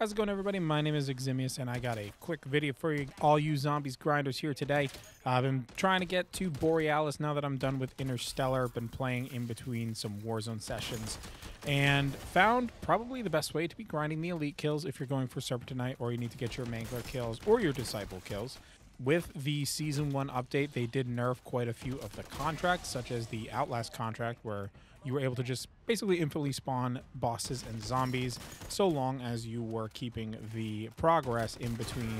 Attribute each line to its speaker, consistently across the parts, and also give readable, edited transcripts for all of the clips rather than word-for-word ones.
Speaker 1: How's it going, everybody? My name is Eximius, and I got a quick video for you, all you zombies grinders here today. I've been trying to get to Borealis now that I'm done with Interstellar. Been playing in between some Warzone sessions, and found probably the best way to be grinding the elite kills if you're going for Serpentinite, or you need to get your Mangler kills or your Disciple kills. With the Season 1 update, they did nerf quite a few of the contracts, such as the Outlast contract, where you were able to just basically infinitely spawn bosses and zombies, so long as you were keeping the progress in between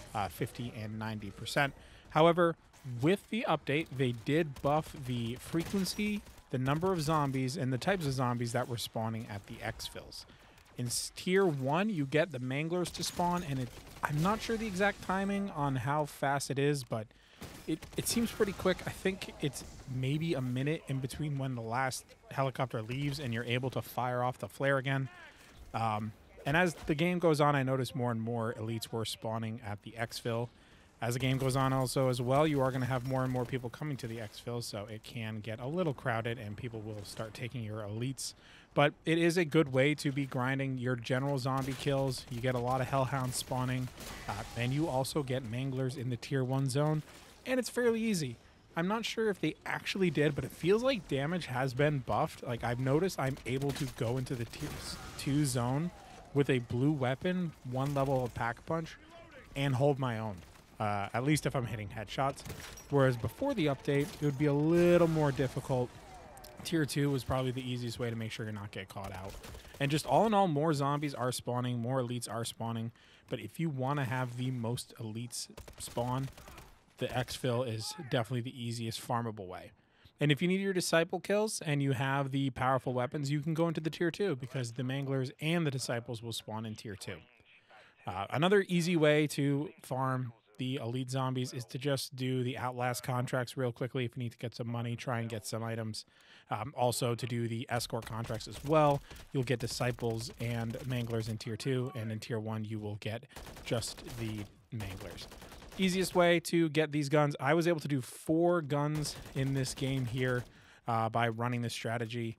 Speaker 1: 50 and 90%. However, with the update, they did buff the frequency, the number of zombies, and the types of zombies that were spawning at the exfils. In Tier 1, you get the Manglers to spawn, and I'm not sure the exact timing on how fast it is, but it seems pretty quick. I think it's maybe a minute in between when the last helicopter leaves and you're able to fire off the flare again. And as the game goes on, I notice more and more elites were spawning at the exfil. As the game goes on also as well, you are going to have more and more people coming to the exfil, so it can get a little crowded and people will start taking your elites. But it is a good way to be grinding your general zombie kills. You get a lot of hellhounds spawning, and you also get manglers in the Tier 1 zone, and it's fairly easy. I'm not sure if they actually did, but it feels like damage has been buffed. Like, I've noticed I'm able to go into the Tier 2 zone with a blue weapon, 1 level of pack punch, and hold my own. At least if I'm hitting headshots. Whereas before the update, it would be a little more difficult. Tier 2 was probably the easiest way to make sure you're not get caught out. And just all in all, more zombies are spawning, more elites are spawning. But if you want to have the most elites spawn, the exfil is definitely the easiest farmable way. And if you need your Disciple kills and you have the powerful weapons, you can go into the Tier 2 because the Manglers and the Disciples will spawn in Tier 2. Another easy way to farm the elite zombies is to just do the Outlast contracts real quickly. If you need to get some money, try and get some items. Also to do the escort contracts as well. You'll get Disciples and Manglers in Tier 2, and in Tier 1 you will get just the Manglers. Easiest way to get these guns, I was able to do 4 guns in this game here by running this strategy.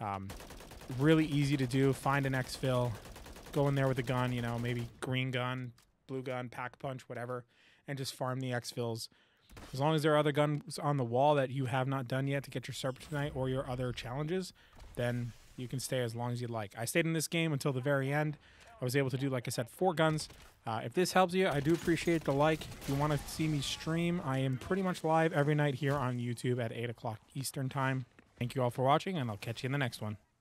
Speaker 1: Really easy to do. Find an exfil, go in there with a gun, you know, maybe green gun, blue gun, pack punch, whatever, and just farm the exfils. As long as there are other guns on the wall that you have not done yet to get your Serpentinite or your other challenges, then you can stay as long as you'd like. I stayed in this game until the very end. I was able to do, like I said, 4 guns. If this helps you, I do appreciate the like. If you want to see me stream, I am pretty much live every night here on YouTube at 8 o'clock Eastern Time. Thank you all for watching, and I'll catch you in the next one.